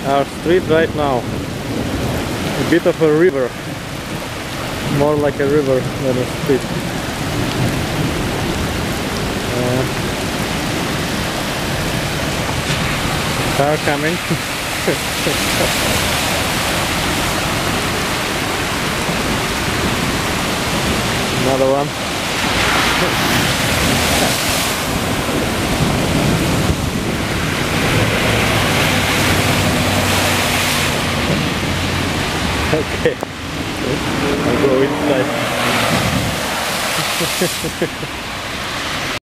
our street right now. A bit of a river. More like a river than a street. Car coming. Another one. Okay, I'll go inside.